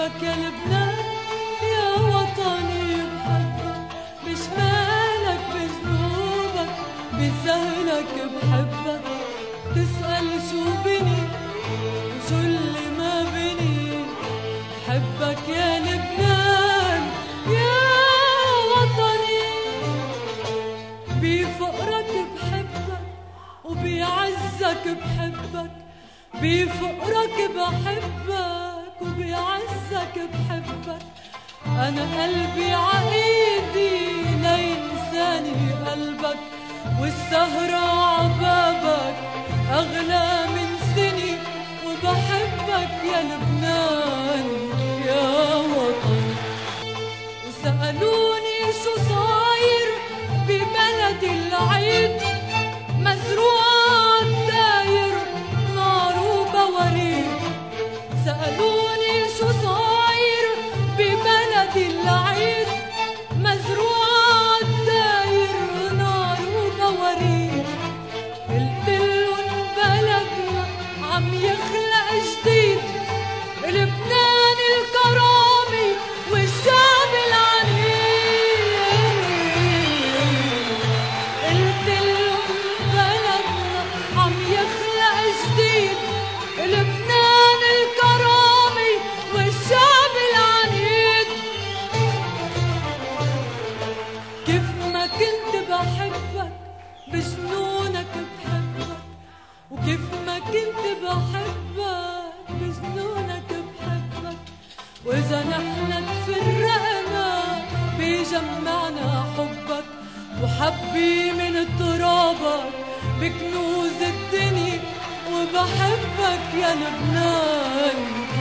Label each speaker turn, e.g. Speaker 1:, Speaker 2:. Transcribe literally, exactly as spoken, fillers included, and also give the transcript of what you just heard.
Speaker 1: بحبك يا لبنان يا وطني بحبك، بشمالك بجنوبك بسهلك بحبك. تسأل شو بني وشو اللي ما بني، بحبك يا لبنان يا وطني. بفقرك بحبك وبعزك بحبك، بفقرك بحبك وبعزك بحبك. أنا قلبي عايدي لينساني قلبك، والسهرة عبابك أغلى من سني. وبحبك يا لبنان يا وطن. وسألوني شو صاير ببلد العيد، مزروعة الداير نار وبواريد. سألوني شو صاير ببلد العيد، مزروعة الداير نار وبواريد. قلتلن بلدنا عم يخلق جديد، لبنان الكرامة والشعب العنيد. قلتلن بلدنا عم يخلق جديد، لبنان الكرامة والشعب العنيد. كيف ما كنت بحبك بجنونك بحبك، وكيف ما كنت بحبك بجنونك بحبك. وإذا نحن تفرقنا بيجمعنا حبك، وحبي من ترابك بكنوز الدنيا. وبحبك يا لبنان